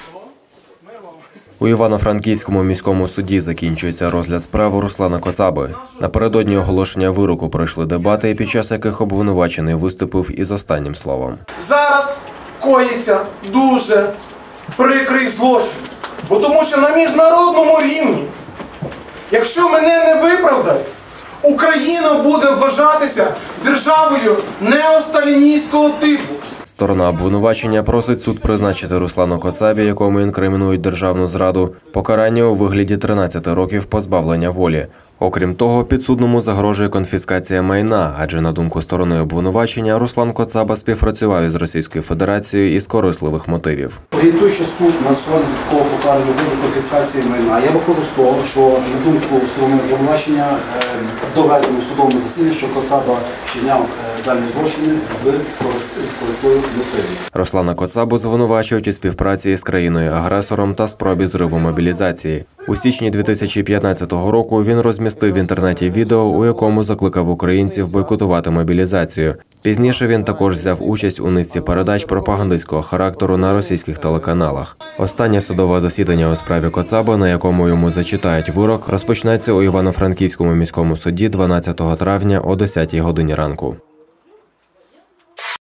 У Івано-Франківському міському суді закінчується розгляд справи Руслана Коцаби. Напередодні оголошення вироку пройшли дебати, під час яких обвинувачений виступив із останнім словом. Зараз коїться дуже прикрий злочин. Бо тому що на міжнародному рівні, якщо мене не виправдають, Україна буде вважатися державою неосталіністського типу. Сторона обвинувачення просить суд призначити Руслану Коцабі, якому інкримінують державну зраду, покарання у вигляді 13 років позбавлення волі. Окрім того, підсудному загрожує конфіскація майна, адже, на думку сторони обвинувачення, Руслан Коцаба співпрацював із Російською Федерацією із корисливих мотивів. Орієнтуючи суд на сьогодні такого покарання виду конфіскації майна, я виходжу з того, що, на думку сторони обвинувачення, доведено в судовому засіданні, що Коцаба вчиняв дані злочини з корисливих мотивів. Руслана Коцабу звинувачують у співпраці із країною-агресором та спробі зриву мобілізації. У січні 2015 року він розмістив в інтернеті відео, у якому закликав українців бойкотувати мобілізацію. Пізніше він також взяв участь у низці передач пропагандистського характеру на російських телеканалах. Останнє судове засідання у справі Коцаби, на якому йому зачитають вирок, розпочнеться у Івано-Франківському міському суді 12 травня о 10 годині ранку.